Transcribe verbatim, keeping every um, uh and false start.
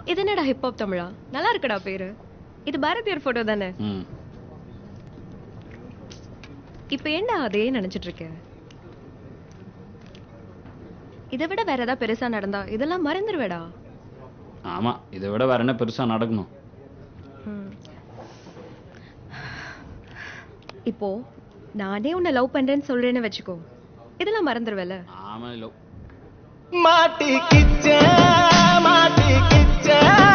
இது என்னடா ஹிப்ஹாப் தமிழா? நல்லா இருக்குடா பேரு. இது பாரதியார் போட்டோ தானே? இப்ப என்ன அதே நினைச்சிட்டு இருக்க? இதை விட வேற ஏதாவது பெருசா நடந்தா இதெல்லாம் மறந்துடுவேடா. ஆமா, இதை விட வேற என்ன பெருசா நடக்கணும்? இப்போ நானே உன்னை லவ் பண்றேன்னு சொல்றேன்னு வச்சுக்கோ, இதெல்லாம் மறந்துடுவேல? ஆமா, லவ் மாட்டிக்கிச்ச மாட்டிக்கிச்ச